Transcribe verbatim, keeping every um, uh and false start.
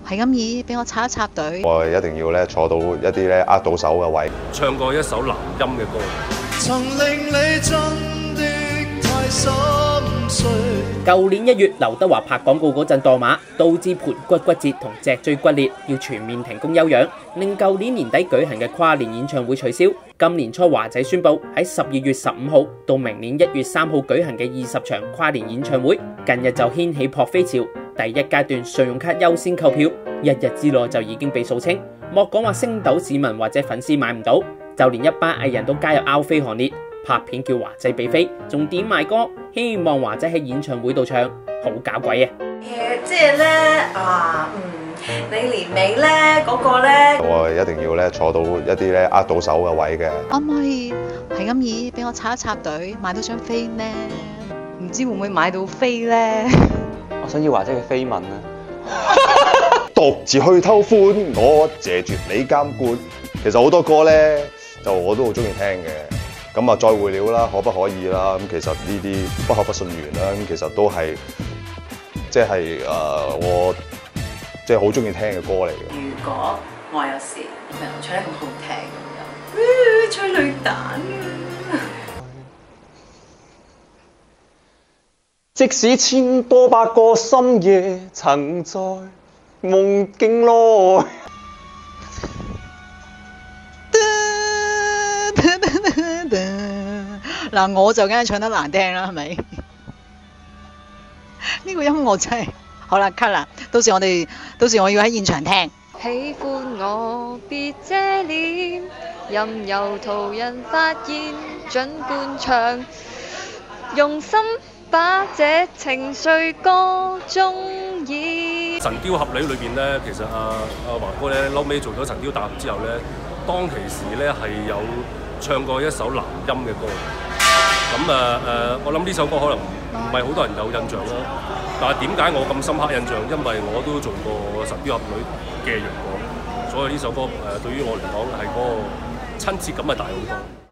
係咁意俾我插一插隊。 我一定要咧坐到一啲咧握到手嘅位， 唱過一首男音嘅歌。 曾令你真的太心碎。 舊年一月，劉德華拍廣告嗰陣墮馬，導致盤骨骨折同脊椎骨裂，要全面停工休養，令舊年年底舉行嘅跨年演唱會取消。今年初華仔宣布喺十二月十五號到明年一月三號舉行嘅二十場跨年演唱會，近日就掀起撲飛潮。第一階段信用卡優先購票，一日之內就已經被掃清。莫講話星斗市民或者粉絲買唔到，就連一班藝人都加入拗飛行列，拍片叫華仔俾飛，仲點埋歌，希望華仔喺演唱會度唱，好搞鬼啊！ 誒，即係咧啊，嗯，你年尾咧嗰個咧， 我一定要咧坐到一啲咧握到手嘅位嘅。 可唔可以係咁意俾我插一插隊，買到張飛呢？唔知會唔會買到飛咧？ 我想要華仔嘅緋聞啊！ 獨自去偷歡，我謝絕你監管。其實好多歌咧，就我都好中意聽嘅。咁啊，再會了啦，可不可以啦？咁其實呢啲不可不信緣啦，咁其實都係即係誒我即係好中意聽嘅歌嚟嘅。 如果我有時女朋友唱得咁好聽咁樣，催淚彈啊！ 即使千多百個深夜，曾在夢境內。 嗱，我就梗係唱得難聽啦，係咪？呢個音樂真係好啦 cut 啦，到時我哋到時我要喺現場聽。 喜歡我別遮臉，任由途人發現，盡管唱，用心把這情緒歌中演。 神雕俠侶裏邊咧，其實阿阿華哥咧，後尾做咗神雕大俠之後咧，當其時咧係有唱過一首男音嘅歌。咁誒誒，我諗呢首歌可能唔係好多人有印象啦。但係點解我咁深刻印象？因為我都做過神雕俠侶嘅楊過，所以呢首歌誒對於我嚟講係嗰個親切感係大好多。